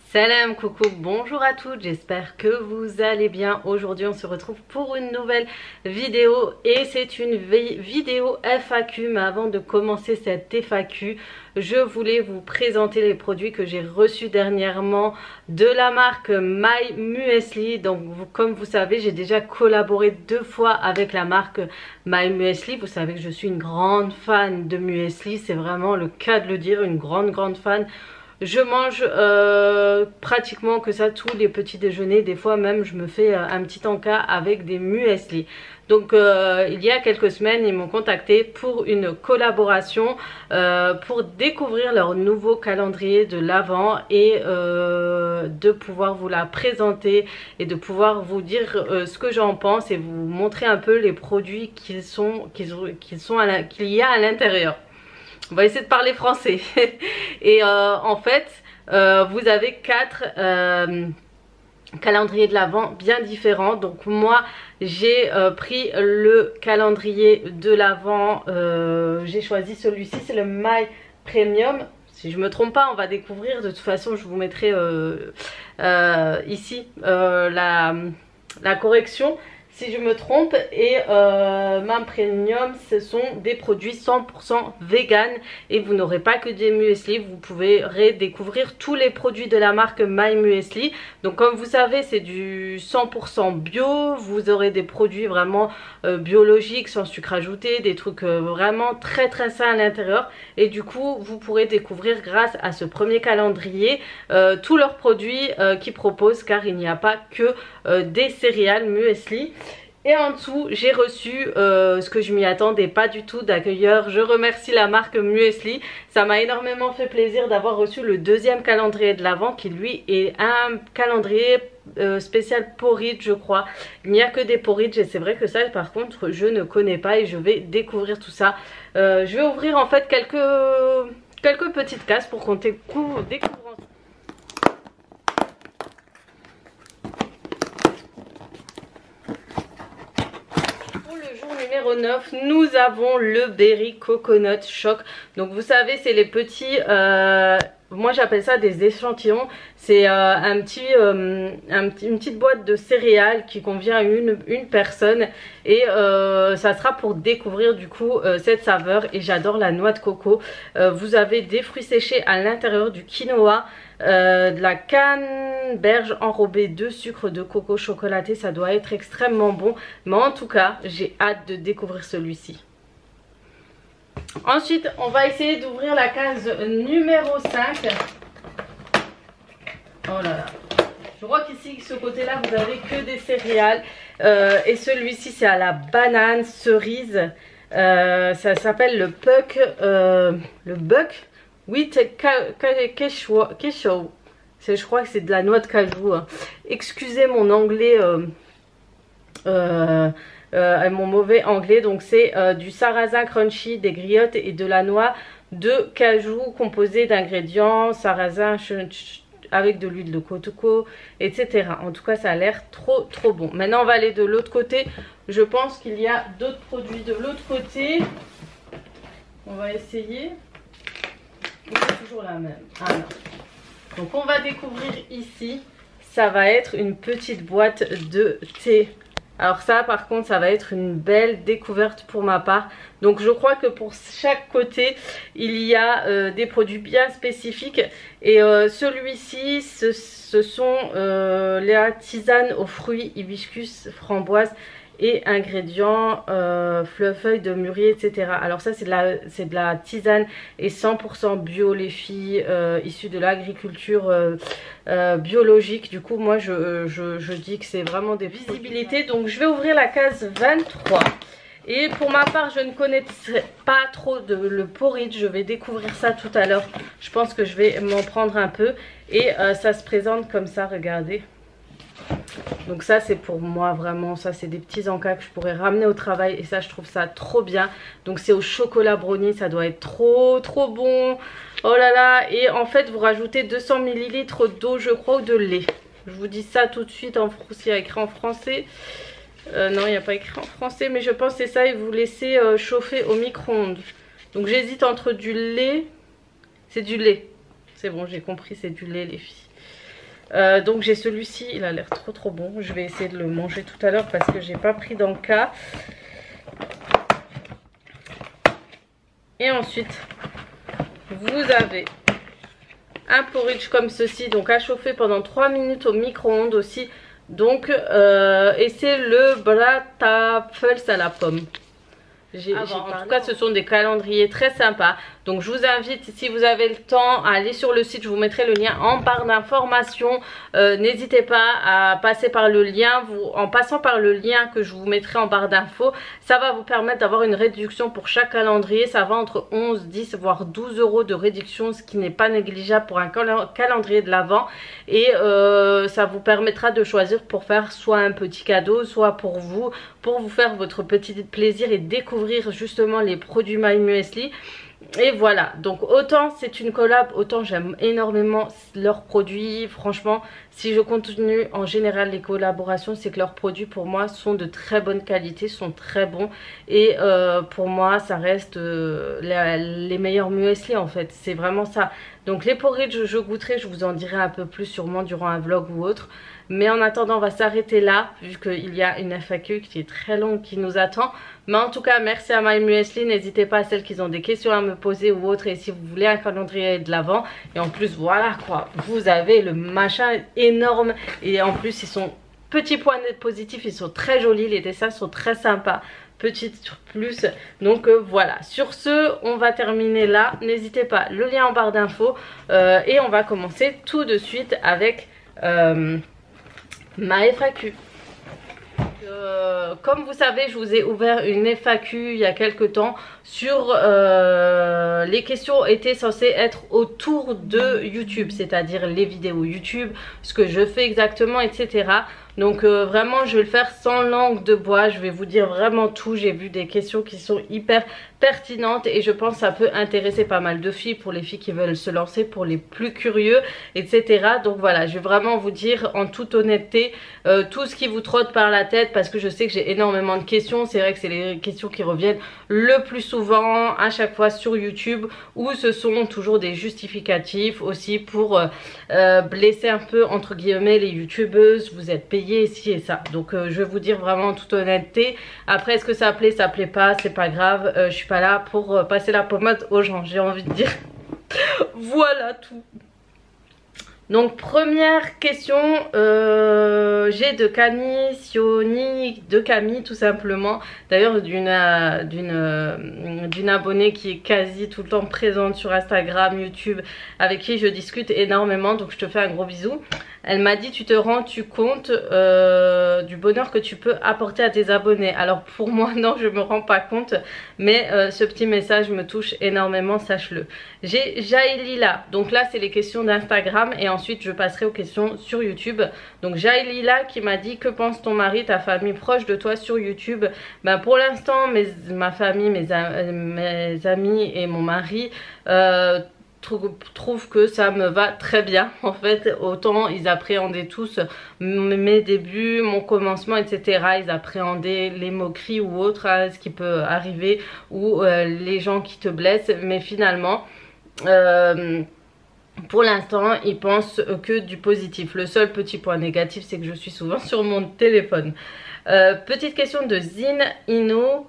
Salam, coucou, bonjour à toutes, j'espère que vous allez bien. Aujourd'hui on se retrouve pour une nouvelle vidéo et c'est une vidéo FAQ. Mais avant de commencer cette FAQ, je voulais vous présenter les produits que j'ai reçus dernièrement de la marque My Muesli. Donc comme vous savez, j'ai déjà collaboré 2 fois avec la marque My Muesli. Vous savez que je suis une grande fan de muesli, c'est vraiment le cas de le dire, une grande fan. Je mange pratiquement que ça tous les petits déjeuners. Des fois même je me fais un petit encas avec des muesli. Donc il y a quelques semaines ils m'ont contacté pour une collaboration pour découvrir leur nouveau calendrier de l'Avent et de pouvoir vous la présenter et de pouvoir vous dire ce que j'en pense et vous montrer un peu les produits qu'il y a à l'intérieur. On va essayer de parler français. Et en fait, vous avez 4 calendriers de l'Avent bien différents. Donc moi, j'ai pris le calendrier de l'Avent. J'ai choisi celui-ci, c'est le My Premium. Si je me trompe pas, on va découvrir. De toute façon, je vous mettrai ici la correction. Si je me trompe, et My Premium, ce sont des produits 100% vegan et vous n'aurez pas que des muesli, vous pouvez redécouvrir tous les produits de la marque My Muesli. Donc comme vous savez, c'est du 100% bio, vous aurez des produits vraiment biologiques, sans sucre ajouté, des trucs vraiment très sains à l'intérieur. Et du coup, vous pourrez découvrir grâce à ce premier calendrier tous leurs produits qu'ils proposent, car il n'y a pas que des céréales muesli. Et en dessous j'ai reçu ce que je m'y attendais pas du tout d'accueilleur. Je remercie la marque Muesli, ça m'a énormément fait plaisir d'avoir reçu le deuxième calendrier de l'Avent qui lui est un calendrier spécial porridge je crois. Il n'y a que des porridge et c'est vrai que ça par contre je ne connais pas et je vais découvrir tout ça. Je vais ouvrir en fait quelques petites cases pour qu'on découvre ensemble. Numéro 9, nous avons le Berry Coconut Shock. Donc vous savez, c'est les petits, moi j'appelle ça des échantillons. C'est une petite boîte de céréales qui convient à une personne. Et ça sera pour découvrir du coup cette saveur. Et j'adore la noix de coco. Vous avez des fruits séchés à l'intérieur, du quinoa, de la canneberge enrobée de sucre de coco chocolaté. Ça doit être extrêmement bon, mais en tout cas j'ai hâte de découvrir celui-ci. Ensuite on va essayer d'ouvrir la case numéro 5. Oh là là, je crois qu'ici ce côté là vous avez que des céréales et celui-ci c'est à la banane cerise. Ça s'appelle le Buck with Cashew. Je crois que c'est de la noix de cajou. Excusez mon anglais, mon mauvais anglais. Donc c'est du sarrasin crunchy, des griottes et de la noix de cajou composée d'ingrédients sarrasin avec de l'huile de coco, etc. En tout cas ça a l'air trop bon. Maintenant on va aller de l'autre côté. Je pense qu'il y a d'autres produits de l'autre côté. On va essayer. C'est toujours la même. Ah non. Donc on va découvrir ici, ça va être une petite boîte de thé. Alors ça par contre ça va être une belle découverte pour ma part. Donc je crois que pour chaque côté il y a des produits bien spécifiques. Et celui-ci ce sont les tisanes aux fruits, hibiscus, framboise et ingrédients feuilles de mûrier, etc. Alors ça c'est de la tisane et 100% bio les filles, issues de l'agriculture biologique. Du coup moi je dis que c'est vraiment des visibilités. Donc je vais ouvrir la case 23. Et pour ma part je ne connaissais pas trop le porridge, je vais découvrir ça tout à l'heure. Je pense que je vais m'en prendre un peu. Et ça se présente comme ça, regardez. Donc ça c'est pour moi vraiment, ça c'est des petits encas que je pourrais ramener au travail et ça je trouve ça trop bien. Donc c'est au chocolat brownie, ça doit être trop bon. Oh là là, et en fait vous rajoutez 200 ml d'eau je crois ou de lait. Je vous dis ça tout de suite, s'il y a écrit en français. Non il n'y a pas écrit en français mais je pense que c'est ça, et vous laissez chauffer au micro-ondes. Donc j'hésite entre du lait, c'est du lait. C'est bon j'ai compris, c'est du lait les filles. Donc j'ai celui-ci, il a l'air trop bon. Je vais essayer de le manger tout à l'heure parce que j'ai pas pris d'Anka. Et ensuite, vous avez un porridge comme ceci, donc à chauffer pendant 3 minutes au micro-ondes aussi. Donc, et c'est le Bratapfels à la pomme. En tout cas, ce sont des calendriers très sympas. Donc, je vous invite, si vous avez le temps, à aller sur le site. Je vous mettrai le lien en barre d'informations. N'hésitez pas à passer par le lien. En passant par le lien que je vous mettrai en barre d'infos, ça va vous permettre d'avoir une réduction pour chaque calendrier. Ça va entre 11, 10, voire 12 euros de réduction, ce qui n'est pas négligeable pour un calendrier de l'Avent. Et ça vous permettra de choisir pour faire soit un petit cadeau, soit pour vous faire votre petit plaisir et découvrir justement les produits My Muesli. Et voilà, donc autant c'est une collab, autant j'aime énormément leurs produits. Franchement, si je continue en général les collaborations, c'est que leurs produits pour moi sont de très bonne qualité, sont très bons. Et pour moi ça reste les meilleurs muesli en fait, c'est vraiment ça. Donc les porridge je goûterai, je vous en dirai un peu plus sûrement durant un vlog ou autre. Mais en attendant, on va s'arrêter là, vu qu'il y a une FAQ qui est très longue qui nous attend. Mais en tout cas, merci à My Muesli. N'hésitez pas à celles qui ont des questions à me poser ou autre. Et si vous voulez un calendrier de l'Avent. Et en plus, voilà quoi, vous avez le machin énorme. Et en plus, ils sont petits points positifs, ils sont très jolis. Les dessins sont très sympas. Petit plus. Donc voilà, sur ce on va terminer là. N'hésitez pas, le lien en barre d'infos. Et on va commencer tout de suite avec ma FAQ. Comme vous savez, je vous ai ouvert une FAQ il y a quelques temps sur les questions étaient censées être autour de YouTube, c'est-à-dire les vidéos YouTube, ce que je fais exactement, etc. Donc vraiment je vais le faire sans langue de bois, je vais vous dire vraiment tout. J'ai vu des questions qui sont hyper pertinentes et je pense que ça peut intéresser pas mal de filles, pour les filles qui veulent se lancer, pour les plus curieux, etc. Donc voilà, je vais vraiment vous dire en toute honnêteté tout ce qui vous trotte par la tête, parce que je sais que j'ai énormément de questions. C'est vrai que c'est les questions qui reviennent le plus souvent à chaque fois sur YouTube, où ce sont toujours des justificatifs aussi pour blesser un peu entre guillemets les youtubeuses. Vous êtes payés ici et ça, donc je vais vous dire vraiment en toute honnêteté. Après, est-ce que ça plaît, ça plaît pas, c'est pas grave. Je suis pas là pour passer la pommade aux gens, j'ai envie de dire. Voilà tout. Donc première question, j'ai de Camille Sioni, de Camille tout simplement. D'ailleurs d'une abonnée qui est quasi tout le temps présente sur Instagram, YouTube, avec qui je discute énormément. Donc je te fais un gros bisou. Elle m'a dit: tu te rends-tu compte du bonheur que tu peux apporter à tes abonnés? Alors pour moi non, je me rends pas compte, mais ce petit message me touche énormément, sache-le. J'ai Jailila, donc là c'est les questions d'Instagram et ensuite je passerai aux questions sur YouTube. Donc Jailila qui m'a dit: que pense ton mari, ta famille proche de toi sur YouTube? Ben pour l'instant ma famille, mes amis et mon mari trouve que ça me va très bien. En fait, autant ils appréhendaient tous mes débuts, mon commencement, etc. Ils appréhendaient les moqueries ou autres, hein, ce qui peut arriver, ou les gens qui te blessent, mais finalement pour l'instant ils pensent que du positif. Le seul petit point négatif, c'est que je suis souvent sur mon téléphone. Petite question de Zinino.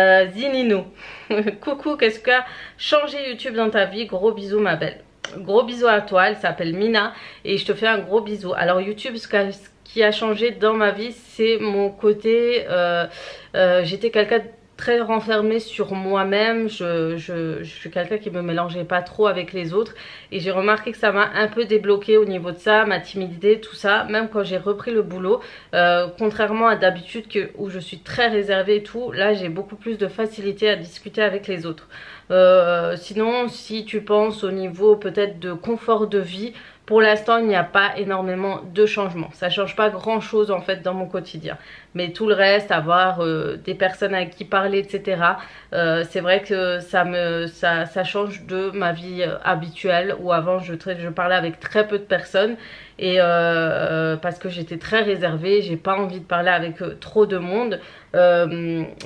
Coucou, qu'est-ce qu'a changé YouTube dans ta vie? Gros bisous ma belle. Gros bisous à toi, elle s'appelle Mina et je te fais un gros bisou. Alors YouTube, ce qui a changé dans ma vie, c'est mon côté j'étais quelqu'un de très renfermée sur moi-même. Je suis quelqu'un qui me mélangeait pas trop avec les autres et j'ai remarqué que ça m'a un peu débloqué au niveau de ça, ma timidité, tout ça. Même quand j'ai repris le boulot, contrairement à d'habitude où je suis très réservée et tout, là j'ai beaucoup plus de facilité à discuter avec les autres. Sinon, si tu penses au niveau peut-être de confort de vie, pour l'instant il n'y a pas énormément de changements. Ça change pas grand chose en fait dans mon quotidien. Mais tout le reste, avoir des personnes avec qui parler, etc. C'est vrai que ça change de ma vie habituelle, où avant je parlais avec très peu de personnes. Et parce que j'étais très réservée, j'ai pas envie de parler avec trop de monde.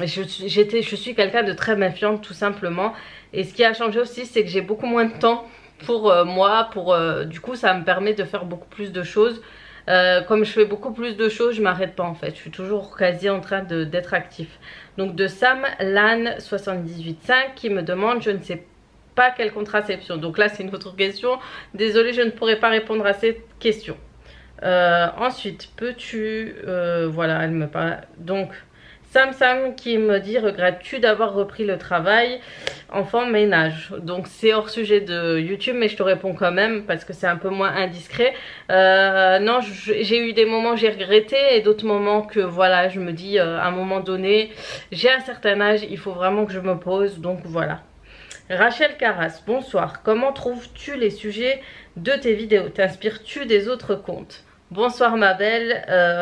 Je suis quelqu'un de très méfiante tout simplement. Et ce qui a changé aussi, c'est que j'ai beaucoup moins de temps pour moi, du coup ça me permet de faire beaucoup plus de choses. Comme je fais beaucoup plus de choses, je m'arrête pas en fait, je suis toujours quasi en train d'être actif. Donc de Sam Lan 78.5 qui me demande, je ne sais pas quelle contraception. Donc là c'est une autre question, désolée je ne pourrai pas répondre à cette question. Ensuite, peux-tu... voilà, elle me parle. Donc, Sam qui me dit, regrettes-tu d'avoir repris le travail enfant ménage? Donc c'est hors sujet de YouTube, mais je te réponds quand même parce que c'est un peu moins indiscret. Non, j'ai eu des moments où j'ai regretté et d'autres moments que voilà, je me dis à un moment donné, j'ai un certain âge, il faut vraiment que je me pose, donc voilà. Rachel Carras, bonsoir. Comment trouves-tu les sujets de tes vidéos? T'inspires-tu des autres comptes? Bonsoir ma belle.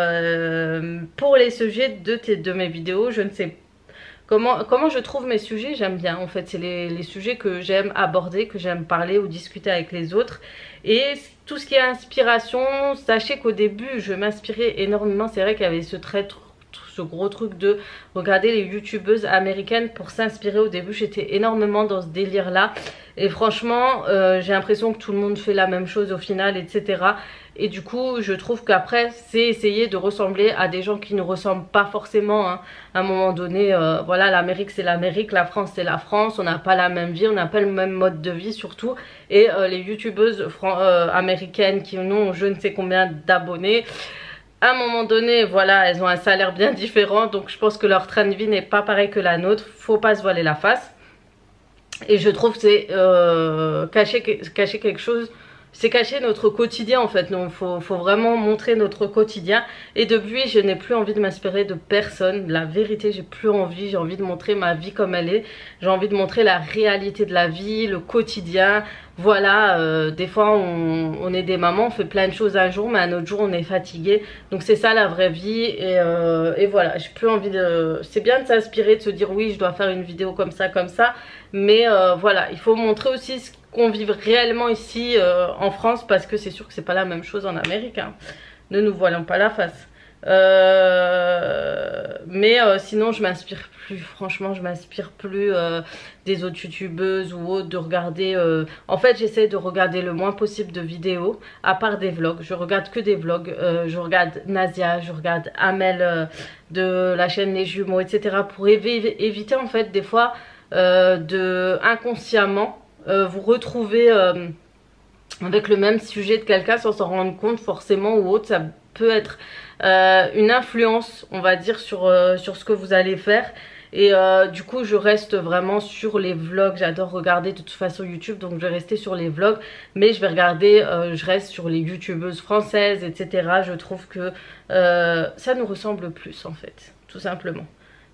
Pour les sujets de mes vidéos, je ne sais comment je trouve mes sujets. J'aime bien en fait, c'est les sujets que j'aime aborder, que j'aime parler ou discuter avec les autres. Et tout ce qui est inspiration, sachez qu'au début je m'inspirais énormément. C'est vrai qu'il y avait ce gros truc de regarder les youtubeuses américaines pour s'inspirer. Au début j'étais énormément dans ce délire là et franchement j'ai l'impression que tout le monde fait la même chose au final, etc. Et du coup je trouve qu'après c'est essayer de ressembler à des gens qui ne ressemblent pas forcément, hein. À un moment donné voilà, l'Amérique c'est l'Amérique, la France c'est la France, on n'a pas la même vie, on n'a pas le même mode de vie surtout. Et les youtubeuses américaines qui ont je ne sais combien d'abonnés, à un moment donné, voilà, elles ont un salaire bien différent, donc je pense que leur train de vie n'est pas pareil que la nôtre, faut pas se voiler la face. Et je trouve que c'est cacher quelque chose, c'est cacher notre quotidien en fait. Donc faut vraiment montrer notre quotidien. Et depuis, je n'ai plus envie de m'inspirer de personne. La vérité, j'ai plus envie. J'ai envie de montrer ma vie comme elle est. J'ai envie de montrer la réalité de la vie, le quotidien. Voilà, des fois on est des mamans, on fait plein de choses un jour, mais un autre jour on est fatigué. Donc c'est ça la vraie vie. Et voilà, j'ai plus envie de... C'est bien de s'inspirer, de se dire oui, je dois faire une vidéo comme ça. Mais voilà, il faut montrer aussi ce qu'on vit réellement ici en France, parce que c'est sûr que c'est pas la même chose en Amérique, hein. Ne nous voilons pas la face. Mais sinon je m'inspire plus, franchement je m'inspire plus des autres youtubeuses ou autres, de regarder en fait j'essaie de regarder le moins possible de vidéos, à part des vlogs. Je regarde que des vlogs, je regarde Nasia, je regarde Amel de la chaîne Les Jumeaux, etc. pour éviter en fait des fois de inconsciemment vous retrouver avec le même sujet de quelqu'un sans s'en rendre compte forcément ou autre. Ça peut être une influence, on va dire, sur ce que vous allez faire. Et du coup je reste vraiment sur les vlogs. J'adore regarder de toute façon YouTube, donc je vais rester sur les vlogs. Mais je vais regarder, je reste sur les youtubeuses françaises, etc. Je trouve que ça nous ressemble plus en fait, tout simplement.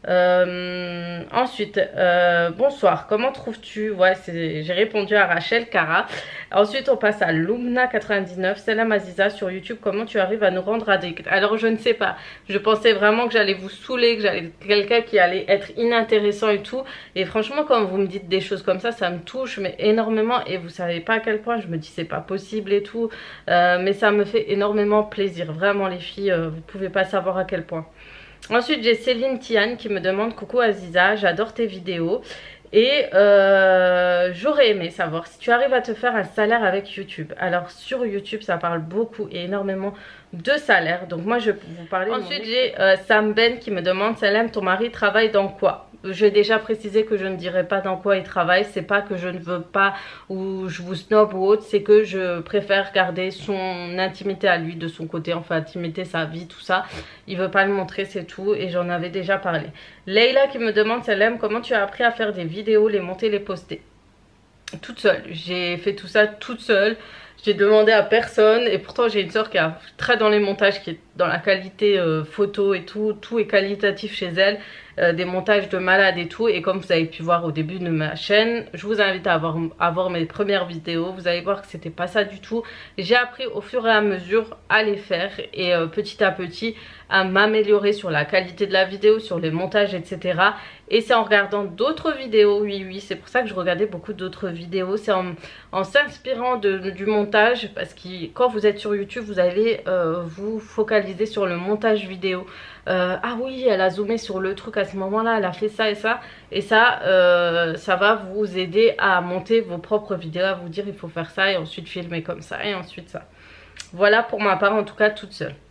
Ensuite, bonsoir, comment trouves-tu? Ouais, j'ai répondu à Rachel Cara. Ensuite on passe à Lumna99. Salam Aziza sur YouTube, comment tu arrives à nous rendre addicts? Alors je ne sais pas, je pensais vraiment que j'allais vous saouler, que j'allais quelqu'un qui allait être inintéressant et tout. Et franchement quand vous me dites des choses comme ça me touche mais énormément. Et vous savez pas à quel point je me dis c'est pas possible et tout, mais ça me fait énormément plaisir, vraiment les filles, vous pouvez pas savoir à quel point. Ensuite j'ai Céline Tiane qui me demande: coucou Aziza, j'adore tes vidéos et j'aurais aimé savoir si tu arrives à te faire un salaire avec YouTube. Alors sur YouTube ça parle beaucoup et énormément de salaire, donc moi je vais vous parler. Ensuite j'ai Sam Ben qui me demande: Salam, ton mari travaille dans quoi? Je vais déjà préciser que je ne dirai pas dans quoi il travaille. C'est pas que je ne veux pas ou je vous snob ou autre, c'est que je préfère garder son intimité à lui, de son côté, enfin intimité, sa vie, tout ça. Il veut pas le montrer, c'est tout, et j'en avais déjà parlé. Leïla qui me demande: Salam, comment tu as appris à faire des vidéos, les monter, les poster? Toute seule, j'ai fait tout ça toute seule. J'ai demandé à personne, et pourtant j'ai une soeur qui est très dans les montages, qui est dans la qualité photo et tout est qualitatif chez elle, des montages de malade et tout. Et comme vous avez pu voir au début de ma chaîne, je vous invite à voir mes premières vidéos. Vous allez voir que c'était pas ça du tout. J'ai appris au fur et à mesure à les faire et petit à petit à m'améliorer sur la qualité de la vidéo, sur les montages, etc. Et c'est en regardant d'autres vidéos, oui, c'est pour ça que je regardais beaucoup d'autres vidéos. C'est en s'inspirant du montage, parce que quand vous êtes sur YouTube, vous allez vous focaliser focaliser sur le montage vidéo. Ah oui, elle a zoomé sur le truc à ce moment-là, elle a fait ça et ça. Et ça, ça va vous aider à monter vos propres vidéos, à vous dire il faut faire ça et ensuite filmer comme ça et ensuite ça. Voilà pour ma part, en tout cas toute seule.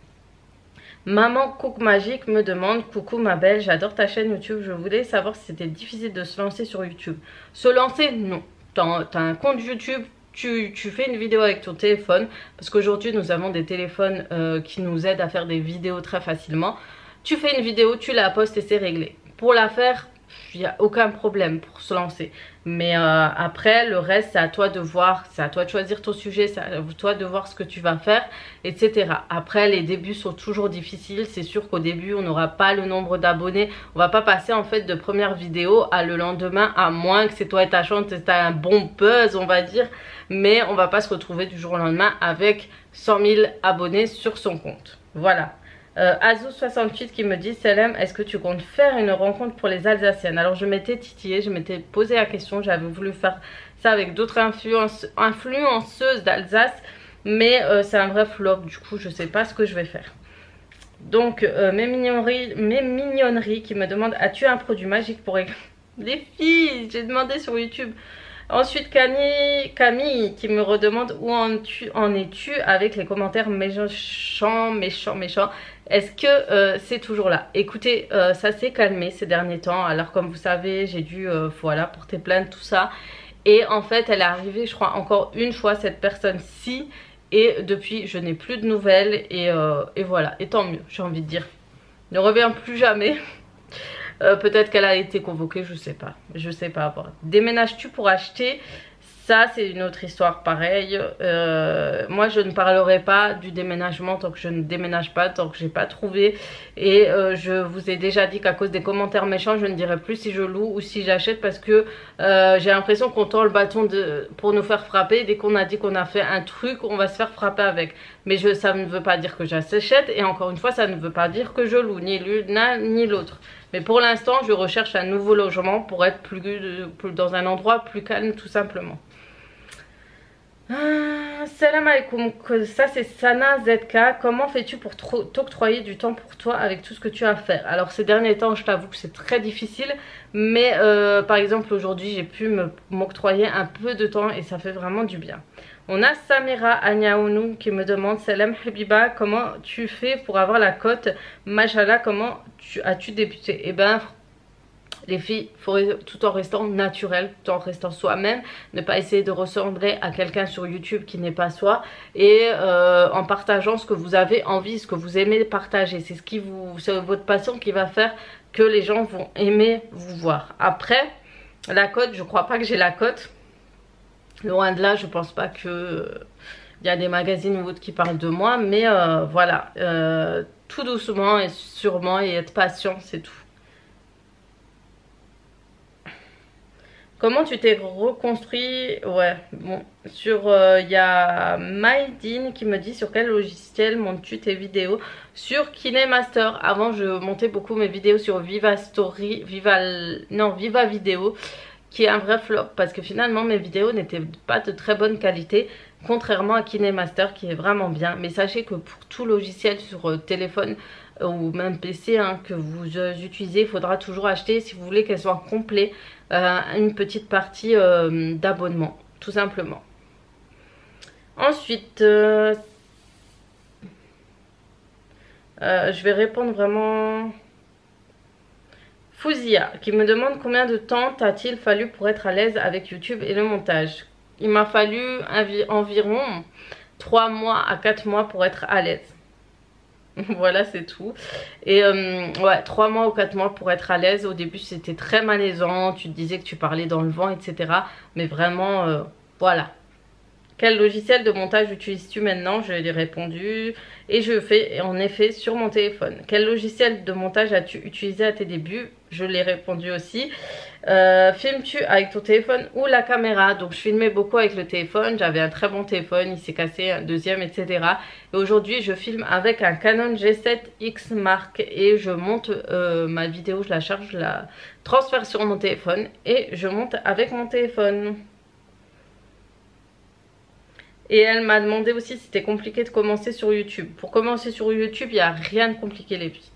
Maman Cook Magique me demande: coucou ma belle, j'adore ta chaîne YouTube, je voulais savoir si c'était difficile de se lancer sur YouTube. Se lancer, non. T'as un compte YouTube, tu fais une vidéo avec ton téléphone, parce qu'aujourd'hui nous avons des téléphones qui nous aident à faire des vidéos très facilement. Tu fais une vidéo, tu la postes et c'est réglé. Pour la faire, il n'y a aucun problème pour se lancer. Mais après, le reste, c'est à toi de voir, c'est à toi de choisir ton sujet, c'est à toi de voir ce que tu vas faire, etc. Après, les débuts sont toujours difficiles. C'est sûr qu'au début, on n'aura pas le nombre d'abonnés. On va pas passer en fait de première vidéo à le lendemain, à moins que c'est toi et ta chaîne, tu as un bon buzz, on va dire. Mais on va pas se retrouver du jour au lendemain avec 100 000 abonnés sur son compte. Voilà. Azou68 qui me dit: Selem, est-ce que tu comptes faire une rencontre pour les Alsaciennes? Alors je m'étais titillée, je m'étais posé la question, j'avais voulu faire ça avec d'autres influenceuses d'Alsace, mais c'est un vrai flop, du coup je sais pas ce que je vais faire. Donc mes mignonneries qui me demandent: as-tu un produit magique pour les filles? J'ai demandé sur YouTube. Ensuite Camille qui me redemande: où en es-tu avec les commentaires méchants. Est-ce que c'est toujours là? Écoutez, ça s'est calmé ces derniers temps. Alors comme vous savez, j'ai dû voilà, porter plainte, tout ça. Et en fait elle est arrivée, je crois, encore une fois, cette personne-ci. Et depuis je n'ai plus de nouvelles. Et voilà, et tant mieux, j'ai envie de dire. Ne reviens plus jamais. Peut-être qu'elle a été convoquée, je sais pas. Je sais pas. Bon. Déménages-tu pour acheter? Ça, c'est une autre histoire pareille. Moi, je ne parlerai pas du déménagement tant que je ne déménage pas, tant que j'ai pas trouvé. Et je vous ai déjà dit qu'à cause des commentaires méchants, je ne dirai plus si je loue ou si j'achète, parce que j'ai l'impression qu'on tend le bâton pour nous faire frapper. Dès qu'on a dit qu'on a fait un truc, on va se faire frapper avec. Mais ça ne veut pas dire que j'achète. Et encore une fois, ça ne veut pas dire que je loue, ni l'un ni l'autre. Mais pour l'instant, je recherche un nouveau logement pour être plus dans un endroit plus calme, tout simplement. Salam alaikum, ça c'est Sana ZK. Comment fais-tu pour t'octroyer du temps pour toi avec tout ce que tu as à faire? Alors ces derniers temps, je t'avoue que c'est très difficile. Mais par exemple aujourd'hui, j'ai pu m'octroyer un peu de temps et ça fait vraiment du bien. On a Samira Agnaounou qui me demande: Salam Habiba, comment tu fais pour avoir la cote? Machallah, comment as-tu débuté? Eh ben, les filles, tout en restant naturel, tout en restant soi-même, ne pas essayer de ressembler à quelqu'un sur YouTube qui n'est pas soi, et en partageant ce que vous avez envie, ce que vous aimez partager. C'est votre passion qui va faire que les gens vont aimer vous voir. Après, la cote, je crois pas que j'ai la cote. Loin de là, je pense pas que il y a des magazines ou autres qui parlent de moi, mais voilà, tout doucement et sûrement, et être patient, c'est tout. Comment tu t'es reconstruit? Ouais, bon, il y a Maïdine qui me dit: sur quel logiciel montes-tu tes vidéos? Sur KineMaster. Avant, je montais beaucoup mes vidéos sur Viva Vidéo, qui est un vrai flop parce que finalement mes vidéos n'étaient pas de très bonne qualité, contrairement à KineMaster qui est vraiment bien. Mais sachez que pour tout logiciel sur téléphone ou même PC que vous utilisez, il faudra toujours acheter, si vous voulez qu'elle soit complète, une petite partie d'abonnement, tout simplement. Ensuite, je vais répondre vraiment. Fouzia qui me demande: combien de temps t'a-t-il fallu pour être à l'aise avec YouTube et le montage? Il m'a fallu environ 3 mois à 4 mois pour être à l'aise. Voilà, c'est tout. Et ouais, 3 mois ou 4 mois pour être à l'aise. Au début c'était très malaisant, tu te disais que tu parlais dans le vent, etc. Mais vraiment, voilà. Quel logiciel de montage utilises-tu maintenant? Je lui ai répondu et je fais en effet sur mon téléphone. Quel logiciel de montage as-tu utilisé à tes débuts? Je l'ai répondu aussi. Filmes-tu avec ton téléphone ou la caméra? Donc je filmais beaucoup avec le téléphone, j'avais un très bon téléphone, il s'est cassé un deuxième, etc. Et aujourd'hui je filme avec un Canon G7X Mark et je monte ma vidéo, je la charge, je la transfère sur mon téléphone et je monte avec mon téléphone. Et elle m'a demandé aussi si c'était compliqué de commencer sur YouTube. Pour commencer sur YouTube, il n'y a rien de compliqué les filles.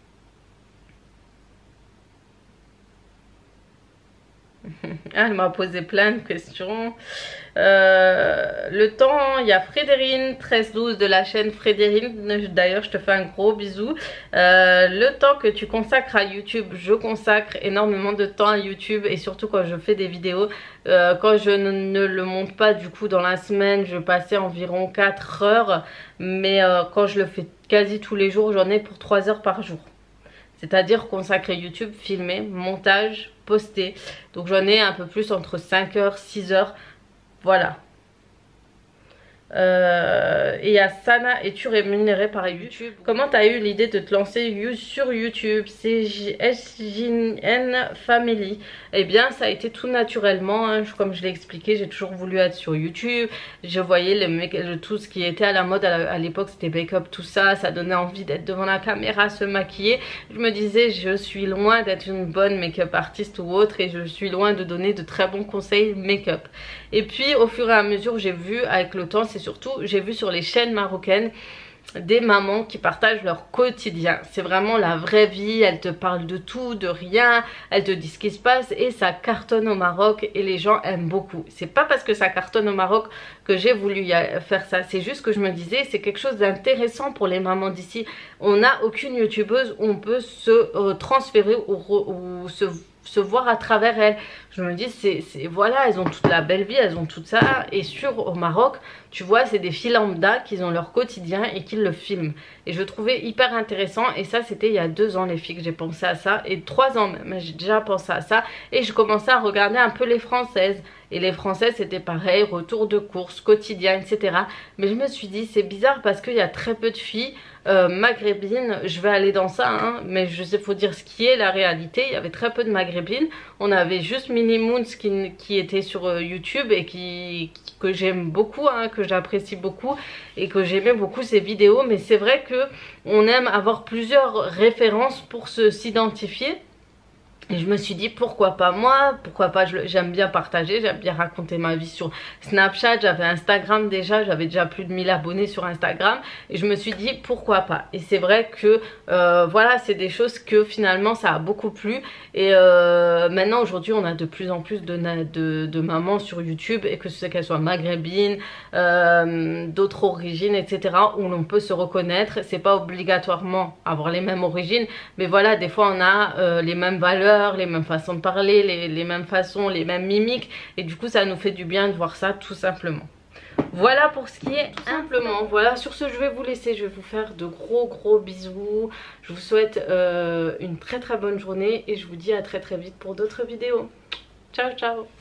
Elle m'a posé plein de questions. Le temps, il y a Frédérine 1312 de la chaîne Frédérine. D'ailleurs, je te fais un gros bisou. Le temps que tu consacres à YouTube, je consacre énormément de temps à YouTube et surtout quand je fais des vidéos. Quand je ne le monte pas du coup dans la semaine, je passais environ 4 heures. Mais quand je le fais quasi tous les jours, j'en ai pour 3 heures par jour. C'est-à-dire consacrer YouTube, filmer, montage, poster. Donc j'en ai un peu plus entre 5 heures, 6 heures. Voilà. Et il y a Sana, es-tu rémunérée par YouTube? Comment tu as eu l'idée de te lancer sur YouTube? C'est SJN Family. Eh bien ça a été tout naturellement, hein. Comme je l'ai expliqué, j'ai toujours voulu être sur YouTube. Je voyais tout ce qui était à la mode à l'époque, c'était make-up, tout ça. Ça donnait envie d'être devant la caméra, se maquiller. Je me disais, je suis loin d'être une bonne make-up artiste ou autre. Et je suis loin de donner de très bons conseils make-up. Et puis au fur et à mesure, j'ai vu avec le temps, c'est surtout, j'ai vu sur les chaînes marocaines des mamans qui partagent leur quotidien. C'est vraiment la vraie vie, elles te parlent de tout, de rien, elles te disent ce qui se passe et ça cartonne au Maroc et les gens aiment beaucoup. C'est pas parce que ça cartonne au Maroc que j'ai voulu faire ça, c'est juste que je me disais c'est quelque chose d'intéressant pour les mamans d'ici. On n'a aucune youtubeuse où on peut se transférer ou se voir à travers elles. Je me dis voilà, elles ont toute la belle vie, elles ont tout ça. Et au Maroc, tu vois, c'est des filles lambda qui ont leur quotidien et qui le filment. Et je trouvais hyper intéressant. Et ça, c'était il y a 2 ans les filles que j'ai pensé à ça. Et 3 ans même, j'ai déjà pensé à ça. Et je commençais à regarder un peu les françaises. Et les françaises, c'était pareil, retour de course, quotidien, etc. Mais je me suis dit, c'est bizarre parce qu'il y a très peu de filles maghrébines. Je vais aller dans ça, hein, mais je sais, faut dire ce qui est la réalité. Il y avait très peu de maghrébines. On avait juste Mini Moons qui était sur YouTube et que j'aime beaucoup, hein, que j'apprécie beaucoup et que j'aimais beaucoup ses vidéos. Mais c'est vrai que on aime avoir plusieurs références pour s'identifier. Et je me suis dit pourquoi pas moi, pourquoi pas, j'aime bien partager, j'aime bien raconter ma vie sur Snapchat, j'avais Instagram déjà, j'avais déjà plus de 1000 abonnés sur Instagram et je me suis dit pourquoi pas. Et c'est vrai que voilà, c'est des choses que finalement ça a beaucoup plu et maintenant aujourd'hui on a de plus en plus de mamans sur YouTube et que ce soit qu'elles soient maghrébines, d'autres origines, etc. où l'on peut se reconnaître. C'est pas obligatoirement avoir les mêmes origines, mais voilà, des fois on a les mêmes valeurs, les mêmes façons de parler, les mêmes façons, les mêmes mimiques et du coup ça nous fait du bien de voir ça tout simplement. Voilà pour ce qui est simplement. Voilà, sur ce je vais vous laisser, je vais vous faire de gros bisous. Je vous souhaite une très bonne journée et je vous dis à très vite pour d'autres vidéos. Ciao ciao.